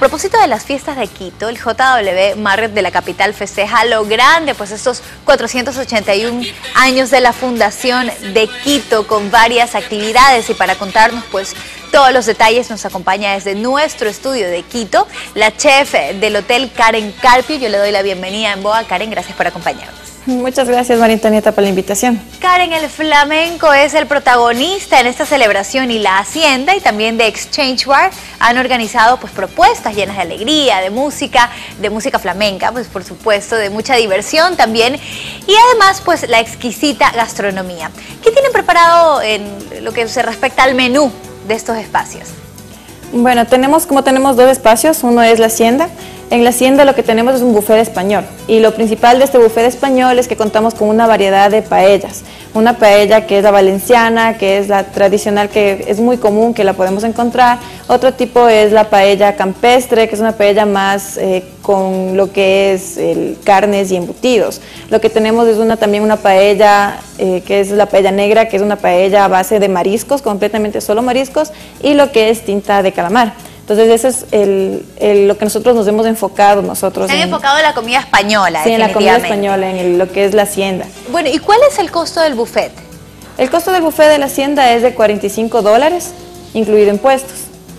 propósito de las fiestas de Quito, el JW Marriott de la capital festeja a lo grande pues estos 481 años de la fundación de Quito con varias actividades, y para contarnos pues todos los detalles nos acompaña desde nuestro estudio de Quito la chef del hotel Karen Carpio. Yo le doy la bienvenida en Boga. Karen, gracias por acompañarnos. Muchas gracias, María Antonieta, por la invitación. Karen, el flamenco es el protagonista en esta celebración, y la Hacienda y también de Exchange Bar han organizado pues propuestas llenas de alegría, de música flamenca, pues por supuesto, de mucha diversión también, y además pues la exquisita gastronomía. ¿Qué tienen preparado en lo que se respecta al menú de estos espacios? Bueno, tenemos dos espacios. Uno es la Hacienda. En la Hacienda lo que tenemos es un buffet español, y lo principal de este buffet español es que contamos con una variedad de paellas. Una paella que es la valenciana, que es la tradicional, que es muy común, que la podemos encontrar. Otro tipo es la paella campestre, que es una paella más con lo que es carnes y embutidos. Lo que tenemos es también una paella que es la paella negra, que es una paella a base de mariscos, completamente solo mariscos, y lo que es tinta de calamar. Entonces eso es lo que nosotros nos hemos enfocado nosotros. Se han enfocado en la comida española. Sí, en la comida española, en lo que es la Hacienda. Bueno, ¿y cuál es el costo del buffet? El costo del buffet de la Hacienda es de $45, incluido impuestos.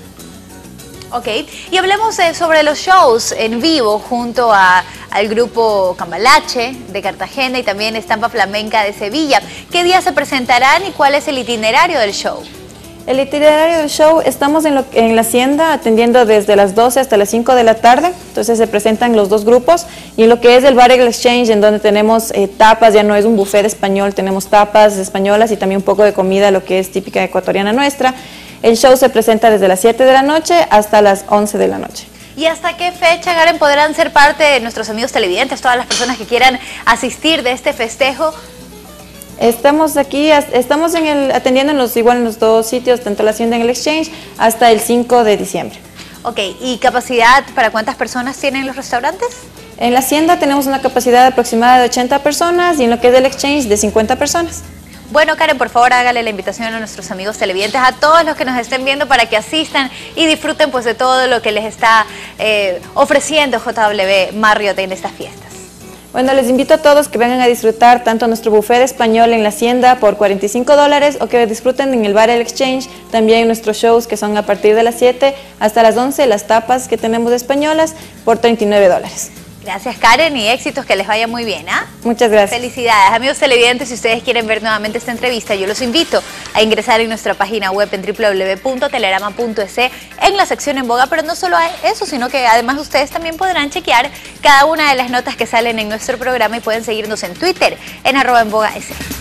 Ok, y hablemos sobre los shows en vivo junto al grupo Cambalache de Cartagena y también Estampa Flamenca de Sevilla. ¿Qué días se presentarán y cuál es el itinerario del show? El itinerario del show, estamos en la Hacienda atendiendo desde las 12 hasta las 5 de la tarde, entonces se presentan los dos grupos, y en lo que es el Bar El Exchange, en donde tenemos tapas, ya no es un buffet español, tenemos tapas españolas y también un poco de comida, lo que es típica ecuatoriana nuestra. El show se presenta desde las 7 de la noche hasta las 11 de la noche. ¿Y hasta qué fecha, Karen, podrán ser parte de nuestros amigos televidentes, todas las personas que quieran asistir de este festejo? Estamos aquí, atendiendo en los dos sitios, tanto la Hacienda en el Exchange, hasta el 5 de diciembre. Ok, ¿y capacidad para cuántas personas tienen los restaurantes? En la Hacienda tenemos una capacidad aproximada de 80 personas y en lo que es del Exchange de 50 personas. Bueno, Karen, por favor hágale la invitación a nuestros amigos televidentes, a todos los que nos estén viendo, para que asistan y disfruten pues de todo lo que les está ofreciendo JW Marriott en estas fiestas. Bueno, les invito a todos que vengan a disfrutar tanto nuestro buffet español en la Hacienda por $45, o que disfruten en el Bar El Exchange también nuestros shows, que son a partir de las 7 hasta las 11, las tapas que tenemos españolas por $39. Gracias, Karen, y éxitos, que les vaya muy bien, ¿ah? Muchas gracias. Felicidades. Amigos televidentes, si ustedes quieren ver nuevamente esta entrevista, yo los invito a ingresar en nuestra página web en www.telerama.es en la sección En Boga, pero no solo eso, sino que además ustedes también podrán chequear cada una de las notas que salen en nuestro programa, y pueden seguirnos en Twitter en @enbogaes.